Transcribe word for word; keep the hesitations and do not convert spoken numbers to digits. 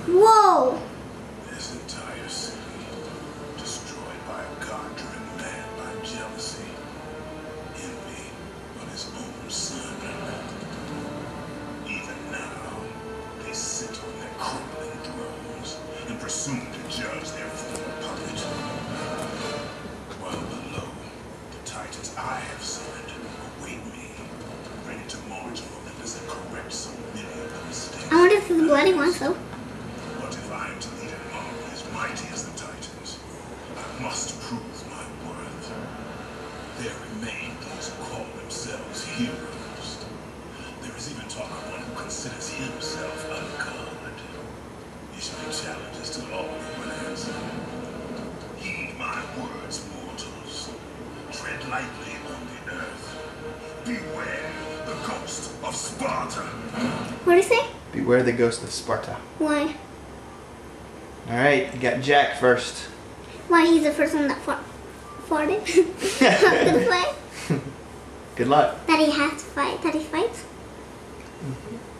Whoa! This entire city destroyed by a god driven man by jealousy, envy of his own son. Even now, they sit on their crumbling thrones and presume to judge their former puppet. While below, the titans I have summoned await me, ready to march on Olympus and correct so many of the mistakes. I wonder if it's the bloody ones though. But if I am to lead an army as mighty as the titans, I must prove my worth. There remain those who call themselves heroes. There is even talk of one who considers himself a god. Issuing challenges to all who will answer. Heed my words, mortals. Tread lightly on the earth. Beware the ghost of Sparta. What do you say? Beware the ghost of Sparta. Why? Alright, you got Jack first. Why he's the first one that fought, farted? Gonna fight? Good luck. That he has to fight. That he fights? Mm-hmm.